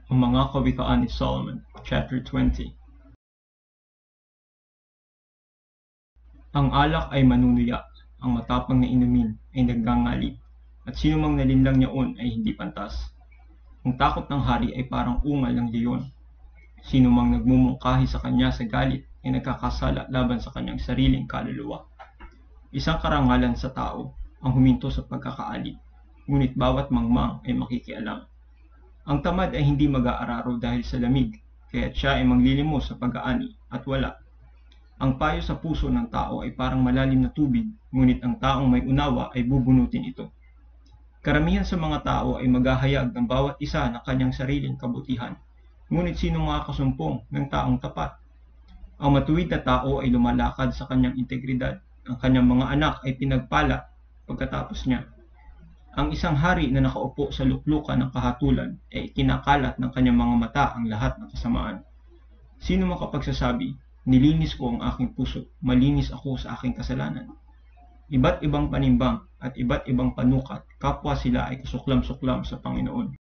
Ang mga kawikaan ni Solomon, Chapter 20. Ang alak ay manunuya, ang matapang na inumin ay nagngangalit, at sino mang nalinlang niyaon ay hindi pantas. Ang takot ng hari ay parang ungal ng leon. Sino mang nagmumungkahi sa kanya sa galit ay nagkakasala laban sa kanyang sariling kaluluwa. Isang karangalan sa tao ang huminto sa pagkakaalit, ngunit bawat mangmang ay makikialam. Ang tamad ay hindi mag-aararo dahil sa lamig, kaya't siya ay manglilimos sa pag-aani at wala. Ang payo sa puso ng tao ay parang malalim na tubig, ngunit ang taong may unawa ay bubunutin ito. Karamihan sa mga tao ay maghahayag ng bawat isa ng kanyang sariling kabutihan, ngunit sino makakasumpong ng taong tapat? Ang matuwid na tao ay lumalakad sa kanyang integridad, ang kanyang mga anak ay pinagpala pagkatapos niya. Ang isang hari na nakaupo sa luklukan ng kahatulan ay kinakalat ng kanyang mga mata ang lahat ng kasamaan. Sino makapagsasabi, nilinis ko ang aking puso, malinis ako sa aking kasalanan. Iba't ibang panimbang at iba't ibang panukat, kapwa sila ay kasuklam-suklam sa Panginoon.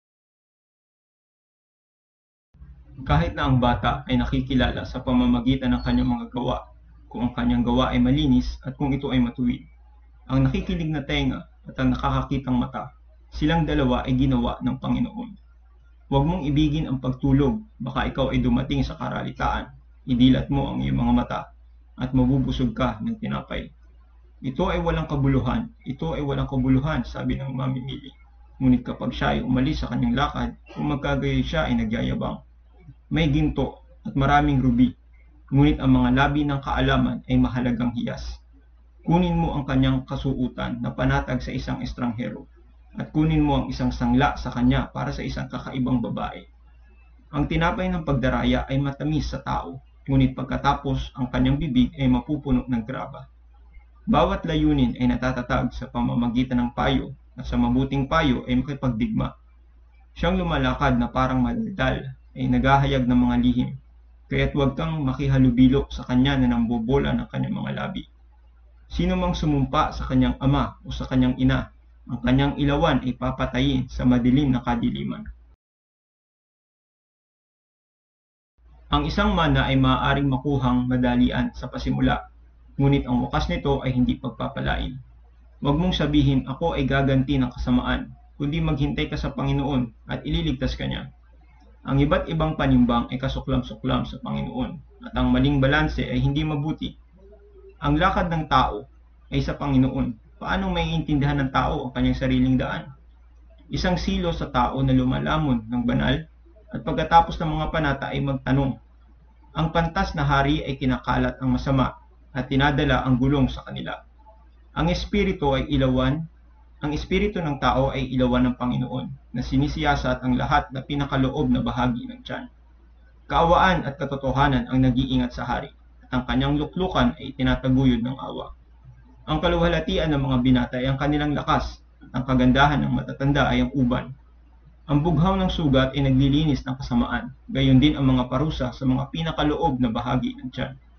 Kahit na ang bata ay nakikilala sa pamamagitan ng kanyang mga gawa, kung ang kanyang gawa ay malinis at kung ito ay matuwid. Ang nakikinig na tenga at ang nakakakitang mata, silang dalawa ay ginawa ng Panginoon. Huwag mong ibigin ang pagtulog, baka ikaw ay dumating sa karalitaan. Idilat mo ang iyong mga mata at mabubusog ka ng tinapay. Ito ay walang kabuluhan, sabi ng mamimili. Ngunit kapag siya ay umalis sa kanyang lakad, kung magkagayoy siya ay nagyayabang. May ginto at maraming rubi, ngunit ang mga labi ng kaalaman ay mahalagang hiyas. Kunin mo ang kanyang kasuutan na panatag sa isang estranghero, at kunin mo ang isang sangla sa kanya para sa isang kakaibang babae. Ang tinapay ng pagdaraya ay matamis sa tao, ngunit pagkatapos ang kanyang bibig ay mapupuno ng graba. Bawat layunin ay natatatag sa pamamagitan ng payo, at sa mabuting payo ay makipagdigma. Siyang lumalakad na parang madaldal ay naghahayag ng mga lihim, kaya't huwag kang makihalubilo sa kanya na nambobola ng kanyang mga labi. Sino mang sumumpa sa kanyang ama o sa kanyang ina, ang kanyang ilawan ay papatayin sa madilim na kadiliman. Ang isang mana ay maaaring makuhang madalian sa pasimula, ngunit ang wakas nito ay hindi pagpapalain. Huwag mong sabihin, ako ay gaganti ng kasamaan, kundi maghintay ka sa Panginoon at ililigtas ka niya. Ang iba't ibang panimbang ay kasuklam-suklam sa Panginoon, at ang maling balanse ay hindi mabuti. Ang lakad ng tao ay sa Panginoon. Paano maiintindihan ng tao ang kanyang sariling daan? Isang silo sa tao na lumalamon ng banal, at pagkatapos ng mga panata ay magtanong. Ang pantas na hari ay kinakalat ang masama, at tinadala ang gulong sa kanila. Ang espiritu ng tao ay ilawan ng Panginoon, na sinisiyasat ang lahat na pinakaloob na bahagi ng tiyan. Kaawaan at katotohanan ang nag-iingat sa hari, at ang kanyang luklukan ay tinataguyod ng awa. Ang kaluwalhatian ng mga binata ay ang kanilang lakas, at ang kagandahan ng matatanda ay ang uban. Ang bughaw ng sugat ay naglilinis ng kasamaan, gayon din ang mga parusa sa mga pinakaloob na bahagi ng tiyan.